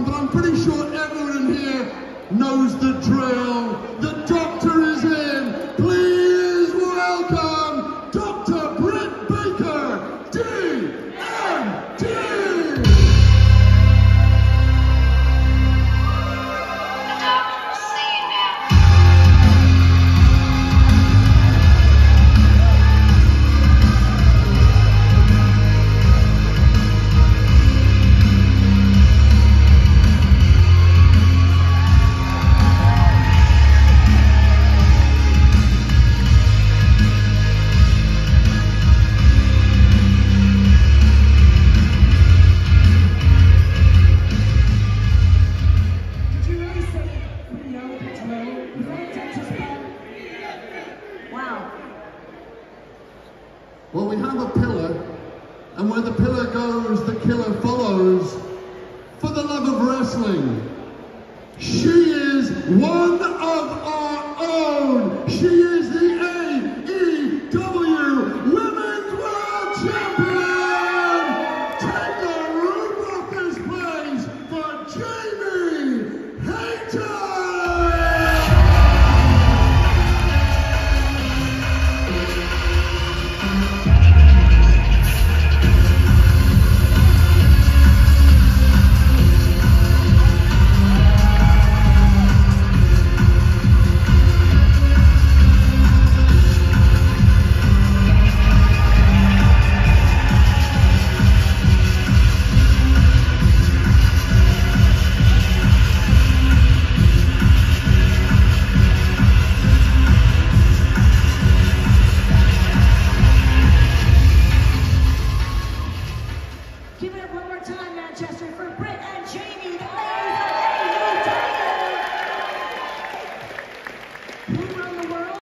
but I'm pretty sure everyone in here knows the drill. The doctor is in. Please welcome Dr. Britt Baker, DMD! Well, we have a pillar, and where the pillar goes, the killer follows. For the love of wrestling, she is one of our